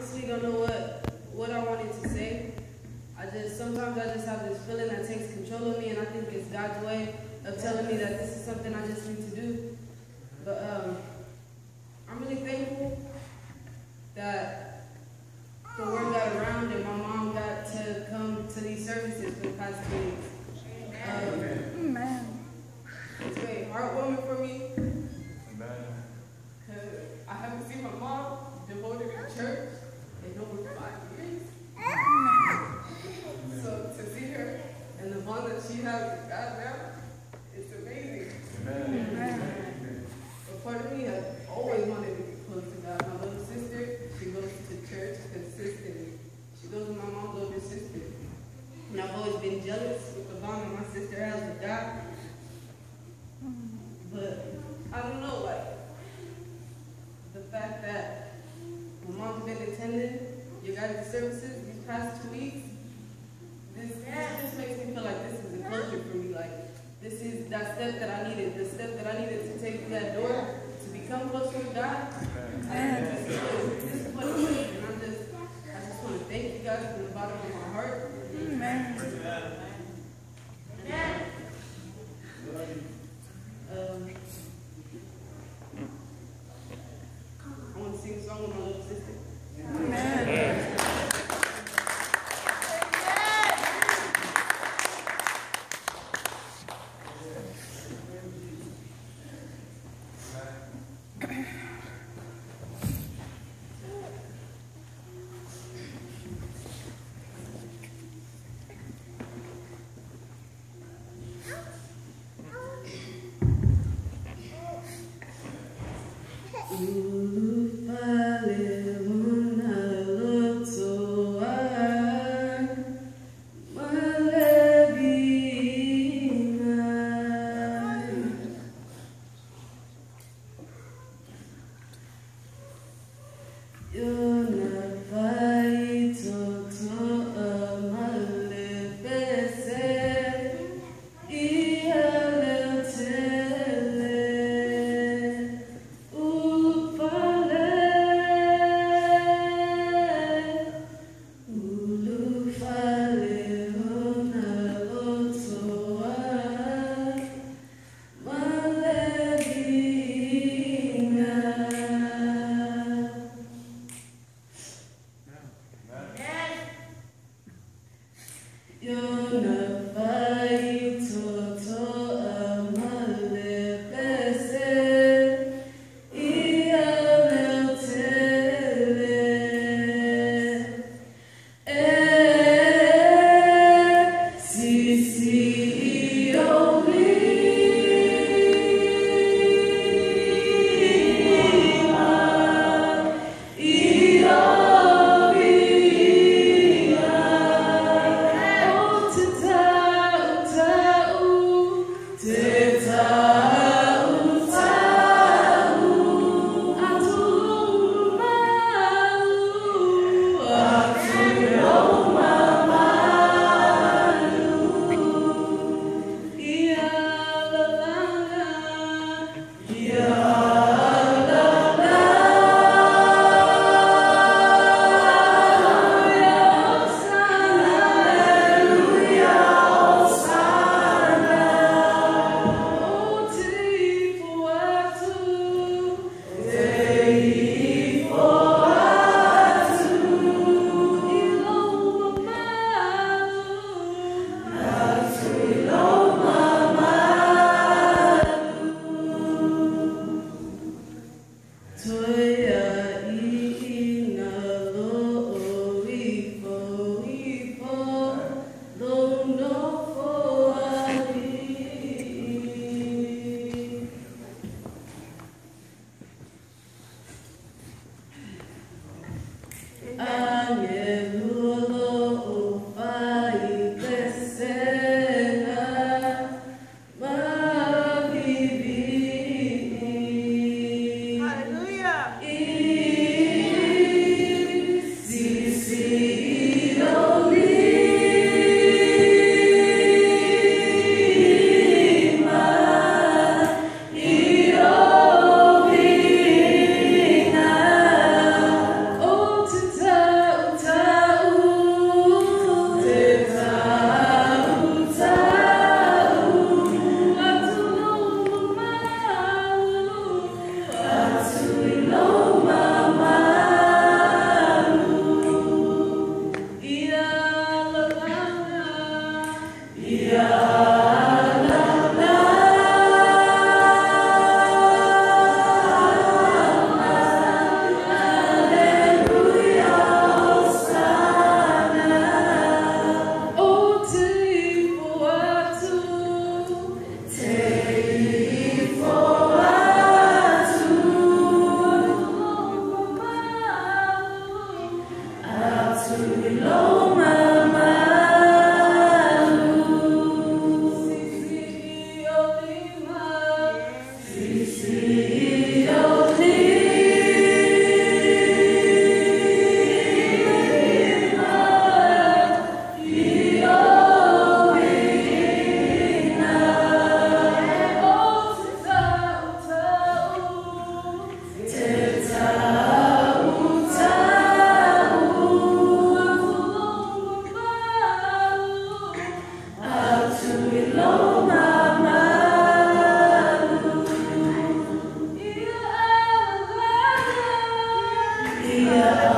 honestly don't know what I wanted to say. Sometimes I just have this feeling that takes control of me, and I think it's God's way of telling me that this is something I just need to do. But I'm really thankful that the word got around and my mom got to come to these services for the past 2 weeks. Amen. It's very heartwarming for me. Amen. Because I haven't seen my mom devoted to church in over 5 years. So to see her and the bond that she has with God now, it's amazing. Amen. But part of me has always wanted to get close to God. My little sister, she goes to church consistently. She goes with my mom's older sister. And I've always been jealous with the bond that my sister has with God. But I don't know, like, the fact that my mom's been attending your guys' services these past 2 weeks, this just makes me feel like this is a closure for me. Like, this is that step that I needed, the step that I needed to take through that door to become closer with God. This is what it is. And I just want to thank you guys from the bottom of my heart. Amen. I want to sing a song with my little sister. Amen. To Hallelujah.